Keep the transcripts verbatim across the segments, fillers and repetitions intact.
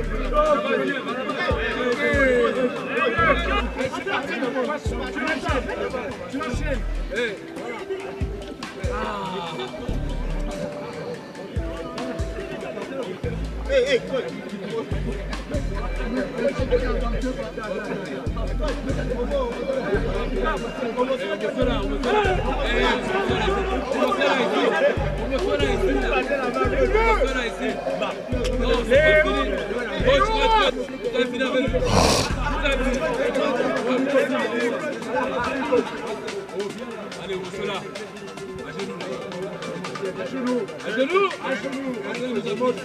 Hey, hey, coach. Allez, on se là. À genoux. À genoux. À genoux. À genoux. À genoux.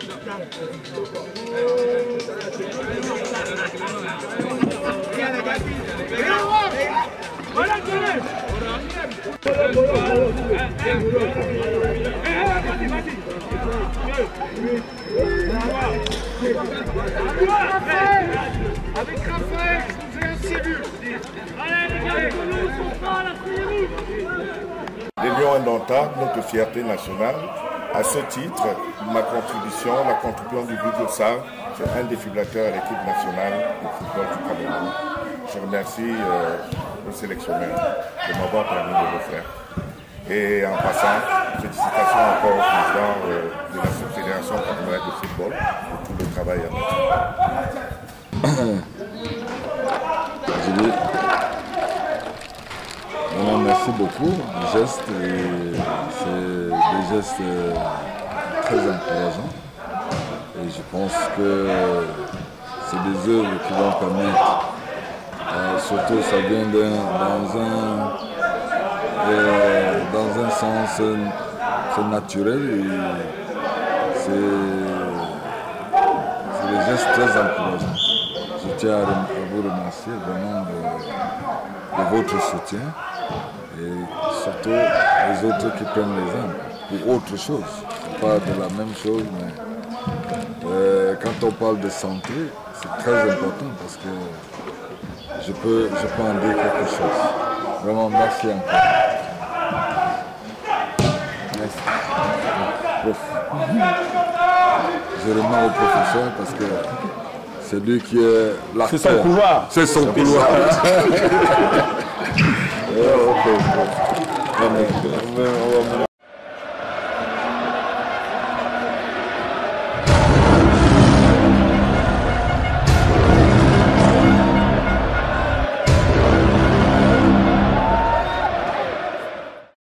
Avec Raphaël, je vous ai un cellule. Allez les gars, nous sont pas là, Les Lions indomptables, notre fierté nationale. À ce titre, ma contribution, la contribution du Vidéosal, c'est un défibrillateur à l'équipe nationale de football du Cameroun. Je remercie euh, le sélectionneur de m'avoir permis de le faire. Et en passant, félicitations encore au président euh, de la Fédération camerounaise de football pour tout le travail abattu. Vraiment, merci beaucoup. Les gestes, c'est des gestes très encourageants. Et je pense que c'est des œuvres qui vont permettre, euh, surtout ça vient dans un, euh, dans un sens c'est naturel. C'est des gestes très encourageants. Je tiens à vous remercier vraiment de, de votre soutien. Et surtout les autres qui prennent l'exemple pour autre chose. C'est pas de la même chose, mais euh, quand on parle de santé, c'est très important parce que je peux, je peux en dire quelque chose. Vraiment, merci encore. Merci. Je remets au professeur parce que c'est lui qui est l'acteur. C'est son couloir. C'est son couloir. Oh, okay.